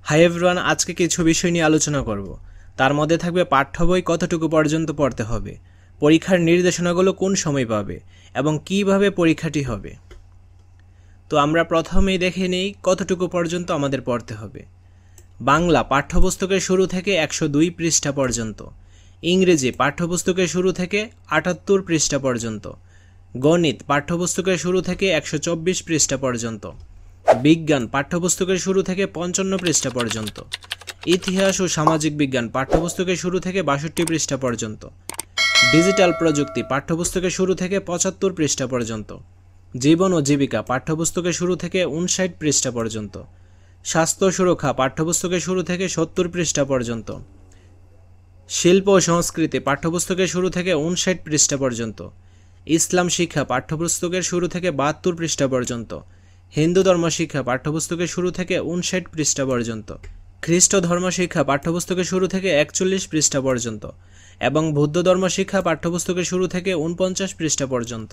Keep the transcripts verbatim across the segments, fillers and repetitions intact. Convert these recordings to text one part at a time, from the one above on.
Hi everyone, আজকে কিছু বিষয় নিয়ে আলোচনা করব। তার মধ্যে থাকবে পাঠ্য বই কতটুকু পর্যন্ত পড়তে হবে, পরীক্ষার নির্দেশনাগুলো কোন সময় পাবে এবং কিভাবে পরীক্ষাটি হবে। তো আমরা প্রথমেই দেখে নেই কতটুকু পর্যন্ত আমাদের পড়তে হবে। বাংলা পাঠ্যপুস্তকের শুরু থেকে একশো দুই পৃষ্ঠা পর্যন্ত, ইংরেজি পাঠ্যপুস্তকের শুরু থেকে আটাত্তর পৃষ্ঠা পর্যন্ত, গণিত পাঠ্যপুস্তকের শুরু থেকে একশো চব্বিশ পৃষ্ঠা পর্যন্ত, বিজ্ঞান পাঠ্যপুস্তকের শুরু থেকে পঞ্চান্ন পৃষ্ঠা পর্যন্ত, ইতিহাস ও সামাজিক বিজ্ঞান পাঠ্যপুস্তকের শুরু থেকে বাষট্টি পৃষ্ঠা পর্যন্ত, ডিজিটাল প্রযুক্তি পাঠ্যপুস্তকের শুরু থেকে পঁচাত্তর পৃষ্ঠা পর্যন্ত, জীবন ও জীবিকা পাঠ্যপুস্তকের শুরু থেকে উনষাট পৃষ্ঠা পর্যন্ত, স্বাস্থ্য সুরক্ষা পাঠ্যপুস্তকের শুরু থেকে সত্তর পৃষ্ঠা পর্যন্ত, শিল্প ও সংস্কৃতি পাঠ্যপুস্তকের শুরু থেকে উনষাট পৃষ্ঠা পর্যন্ত, ইসলাম শিক্ষা পাঠ্যপুস্তকের শুরু থেকে বাহাত্তর পৃষ্ঠা পর্যন্ত, হিন্দু ধর্ম শিক্ষা পাঠ্যপুস্তকের শুরু থেকে উনষাট পৃষ্ঠা পর্যন্ত, খ্রিস্ট ধর্ম শিক্ষা পাঠ্যপুস্তকের শুরু থেকে একচল্লিশ পৃষ্ঠা পর্যন্ত এবং বৌদ্ধ ধর্ম শিক্ষা পাঠ্যপুস্তকের শুরু থেকে উনপঞ্চাশ পৃষ্ঠা পর্যন্ত।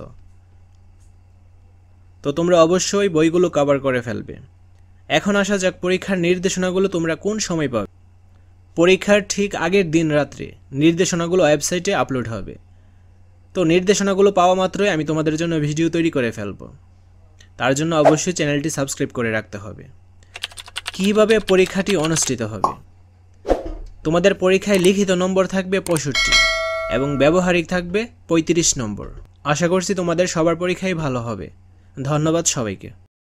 তো তোমরা অবশ্যই বইগুলো কভার করে ফেলবে। এখন আসা যাক পরীক্ষার নির্দেশনাগুলো তোমরা কোন সময় পাবে। পরীক্ষার ঠিক আগের দিন রাত্রে নির্দেশনাগুলো ওয়েবসাইটে আপলোড হবে। তো নির্দেশনাগুলো পাওয়া মাত্রই আমি তোমাদের জন্য ভিডিও তৈরি করে ফেলব। তার জন্য অবশ্যই চ্যানেলটি সাবস্ক্রাইব করে রাখতে হবে। কিভাবে পরীক্ষাটি অনুষ্ঠিত হবে? তোমাদের পরীক্ষায় লিখিত নম্বর থাকবে পঁয়ষট্টি এবং ব্যবহারিক থাকবে পঁয়ত্রিশ নম্বর। আশা করছি তোমাদের সবার পরীক্ষাই ভালো হবে। ধন্যবাদ সবাইকে।